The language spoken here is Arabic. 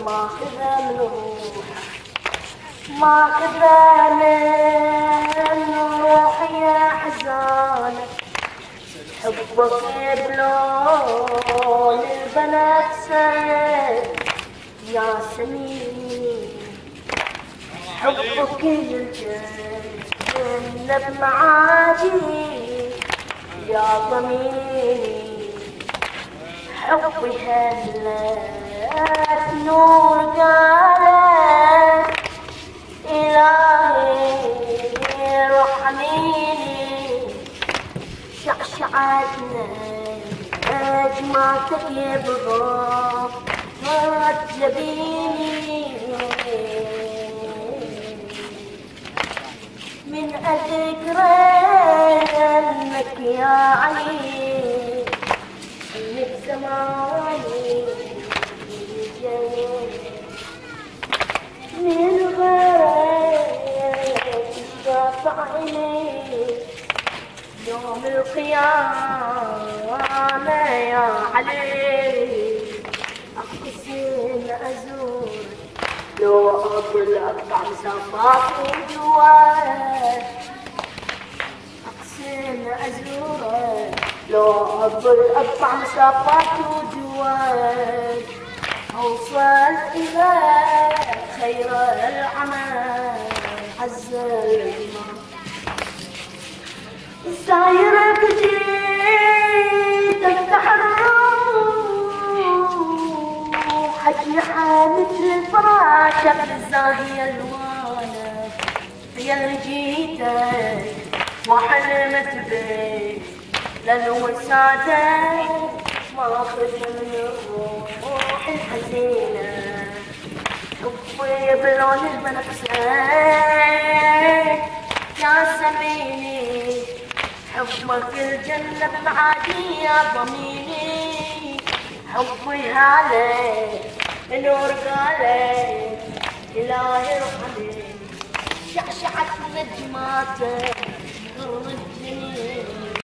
ماخذه من روحه ماخذه من روحي يا حزانه حبك بلون البنفسج يا سمين حبك الجنة بمعادي يا ضميري حبي هلت نور قالت إلهي رحميني شعشعتنا أجمعتك يبغى ما تجبيني من أذكرى أنك يا علي انك زماني من غيرك شافع عيني يوم القيامة يا علي أقسم أزور لو أقول أقطع مسافات وجوال أقسم أزور لو أقول أقطع مسافات وجوال أوصل إلى خير العمل عز الإمام سايرك جيت تفتح الروح أجنحة مثل الفراشة بالزاهية الوانة هي اللي جيتك وحلمت بك للوسادة ماخذ من الروح الحزينة حبي بلون البنفسج يا سميني حبك الجنة بمعادي يا ضميني حبي هالك نور قالك إلهي ارحمني شعشعت نجماتك غرب الجنين